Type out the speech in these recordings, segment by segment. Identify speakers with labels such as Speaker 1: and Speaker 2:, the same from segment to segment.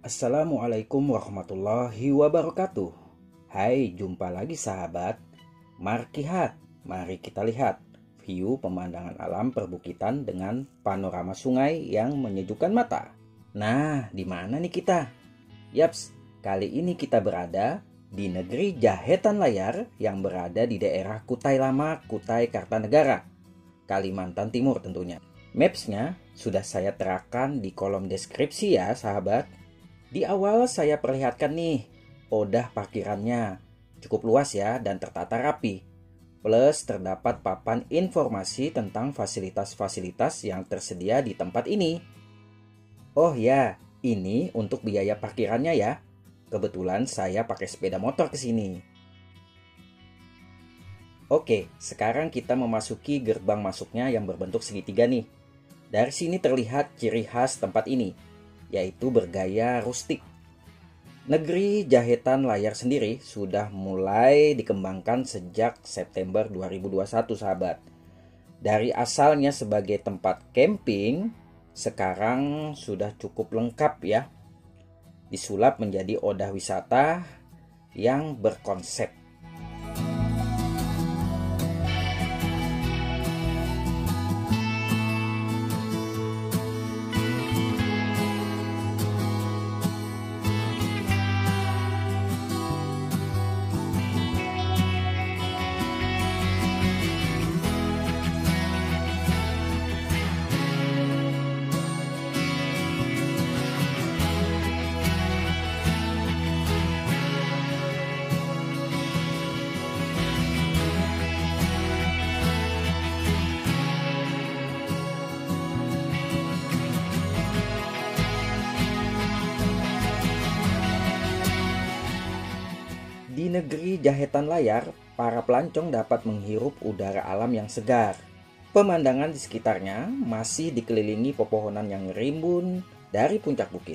Speaker 1: Assalamualaikum warahmatullahi wabarakatuh. Hai, jumpa lagi sahabat. Mari kita lihat view pemandangan alam perbukitan dengan panorama sungai yang menyejukkan mata. Nah, di mana nih kita? Yaps, kali ini kita berada di negeri Jahetan Layar yang berada di daerah Kutai Lama, Kutai Kartanegara, Kalimantan Timur tentunya. Mapsnya sudah saya terakan di kolom deskripsi ya sahabat. Di awal saya perlihatkan nih, odah parkirannya cukup luas ya dan tertata rapi. Plus terdapat papan informasi tentang fasilitas-fasilitas yang tersedia di tempat ini. Oh ya, ini untuk biaya parkirannya ya. Kebetulan saya pakai sepeda motor ke sini. Oke, sekarang kita memasuki gerbang masuknya yang berbentuk segitiga nih. Dari sini terlihat ciri khas tempat ini, yaitu bergaya rustik. Negeri Jahetan Layar sendiri sudah mulai dikembangkan sejak September 2021 sahabat. Dari asalnya sebagai tempat camping, sekarang sudah cukup lengkap ya. Disulap menjadi odah wisata yang berkonsep. Di negeri Jahetan Layar, para pelancong dapat menghirup udara alam yang segar. Pemandangan di sekitarnya masih dikelilingi pepohonan yang rimbun dari puncak bukit.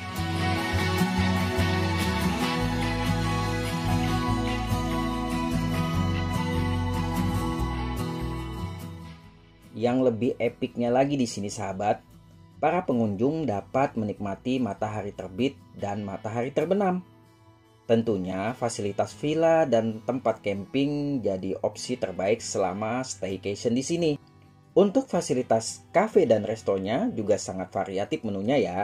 Speaker 1: Yang lebih epiknya lagi di sini sahabat, para pengunjung dapat menikmati matahari terbit dan matahari terbenam. Tentunya fasilitas villa dan tempat camping jadi opsi terbaik selama staycation di sini. Untuk fasilitas cafe dan restonya juga sangat variatif menunya ya.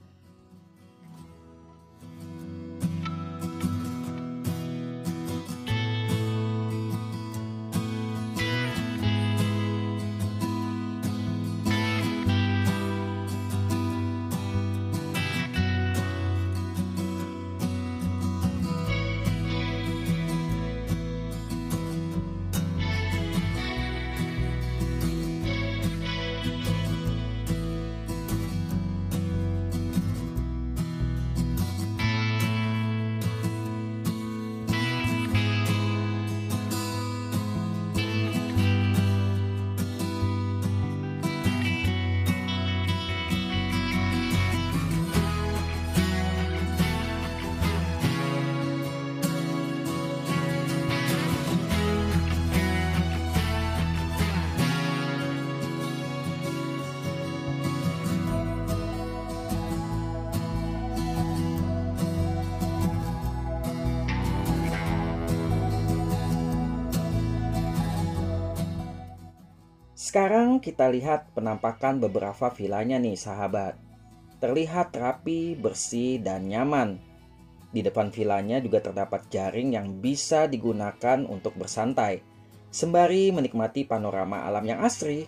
Speaker 1: Sekarang kita lihat penampakan beberapa vilanya nih sahabat. Terlihat rapi, bersih, dan nyaman. Di depan vilanya juga terdapat jaring yang bisa digunakan untuk bersantai, sembari menikmati panorama alam yang asri.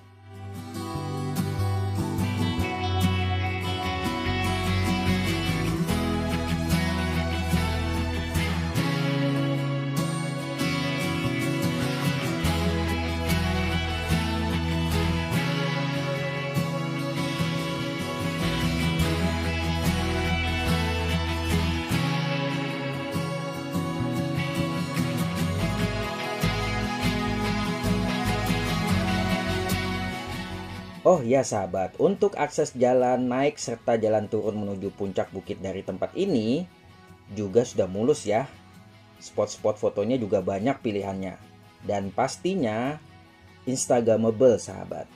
Speaker 1: Oh ya sahabat, untuk akses jalan naik serta jalan turun menuju puncak bukit dari tempat ini juga sudah mulus ya. Spot-spot fotonya juga banyak pilihannya. Dan pastinya Instagramable sahabat.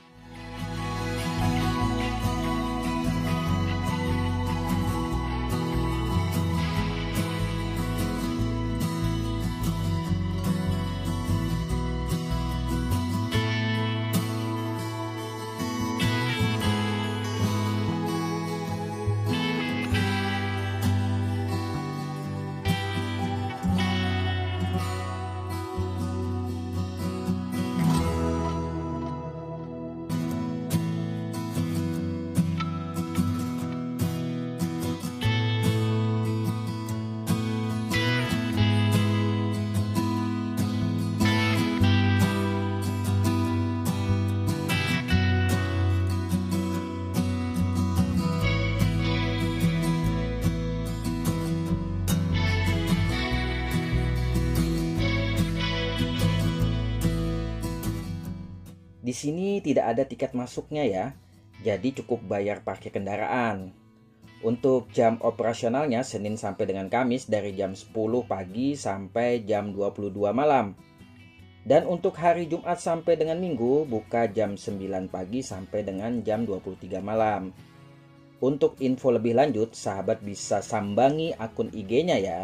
Speaker 1: Di sini tidak ada tiket masuknya ya, jadi cukup bayar parkir kendaraan. Untuk jam operasionalnya Senin sampai dengan Kamis dari jam 10 pagi sampai jam 22 malam. Dan untuk hari Jumat sampai dengan Minggu buka jam 9 pagi sampai dengan jam 23 malam. Untuk info lebih lanjut, sahabat bisa sambangi akun IG-nya ya.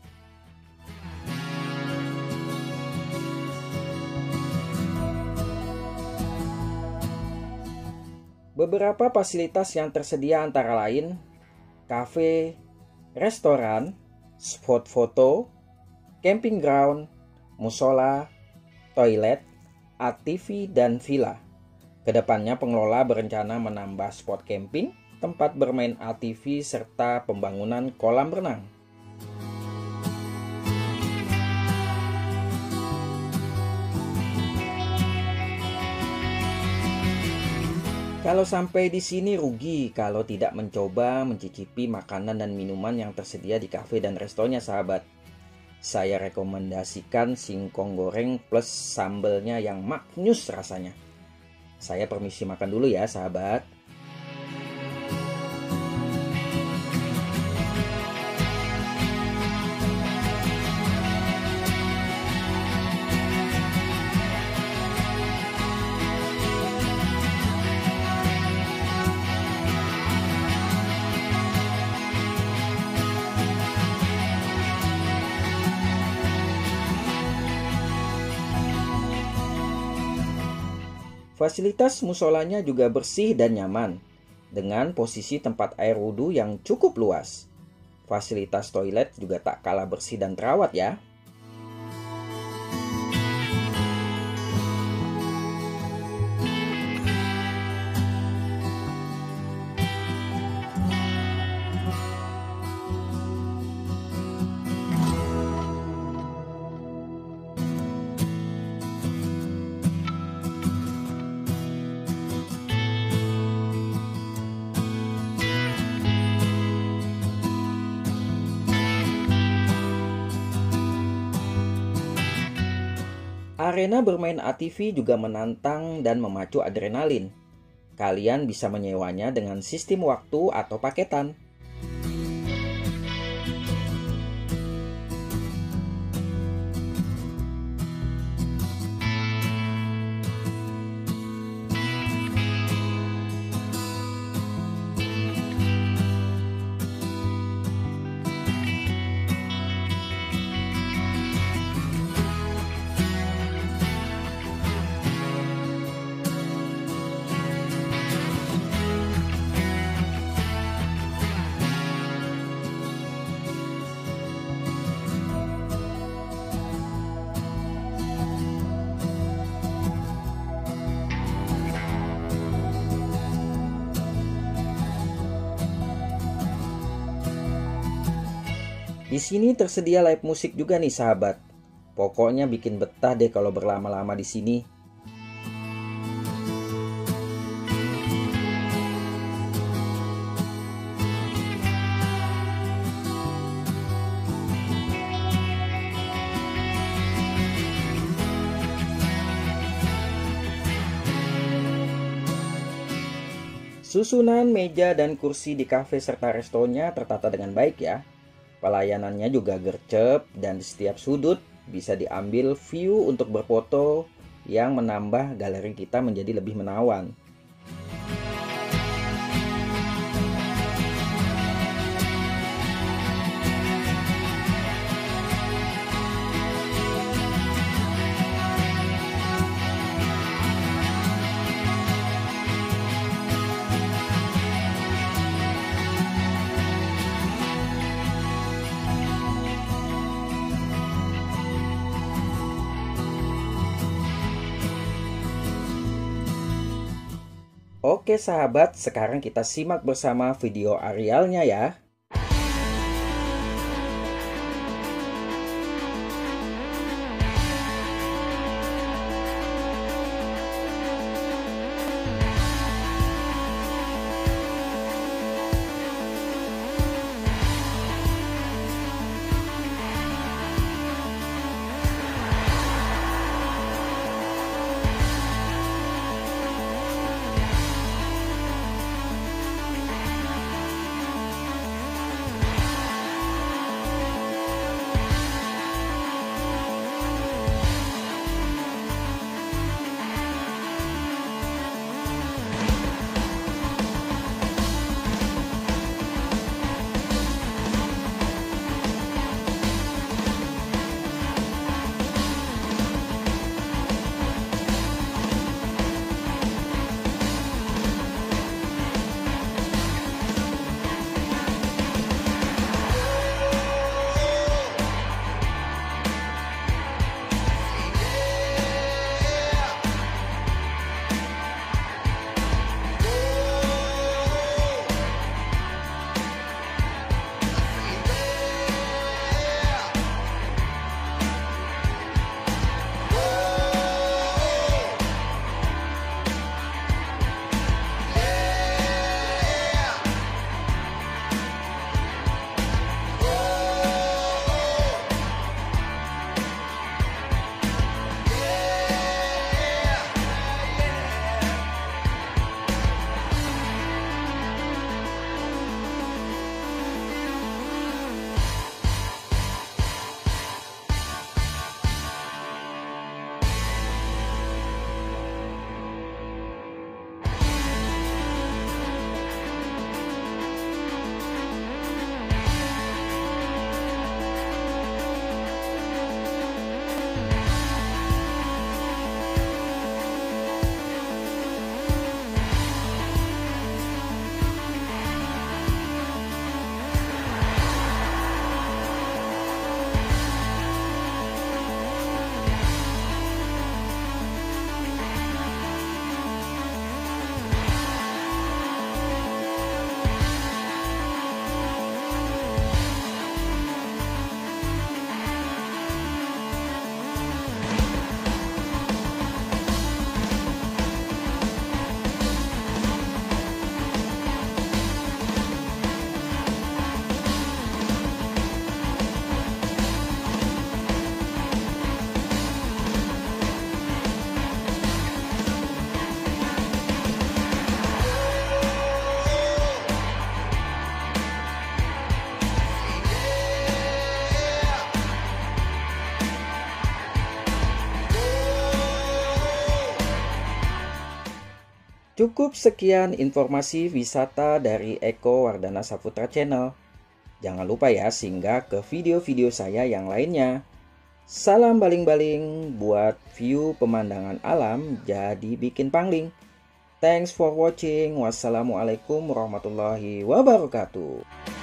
Speaker 1: Beberapa fasilitas yang tersedia antara lain kafe, restoran, spot foto, camping ground, musola, toilet, ATV, dan villa. Kedepannya pengelola berencana menambah spot camping, tempat bermain ATV, serta pembangunan kolam renang. Kalau sampai di sini rugi kalau tidak mencoba mencicipi makanan dan minuman yang tersedia di kafe dan restonya, sahabat. Saya rekomendasikan singkong goreng plus sambelnya yang maknyus rasanya. Saya permisi makan dulu ya, sahabat. Fasilitas musolanya juga bersih dan nyaman, dengan posisi tempat air wudhu yang cukup luas. Fasilitas toilet juga tak kalah bersih dan terawat ya. Arena bermain ATV juga menantang dan memacu adrenalin. Kalian bisa menyewanya dengan sistem waktu atau paketan. Di sini tersedia live musik juga nih, sahabat. Pokoknya bikin betah deh kalau berlama-lama di sini. Susunan meja dan kursi di kafe serta restonya tertata dengan baik ya. Pelayanannya juga gercep dan di setiap sudut bisa diambil view untuk berfoto yang menambah galeri kita menjadi lebih menawan. Oke sahabat, sekarang kita simak bersama video arealnya ya. Cukup sekian informasi wisata dari Eko Wardana Saputra Channel. Jangan lupa ya singgah ke video-video saya yang lainnya. Salam baling-baling buat view pemandangan alam jadi bikin pangling. Thanks for watching. Wassalamualaikum warahmatullahi wabarakatuh.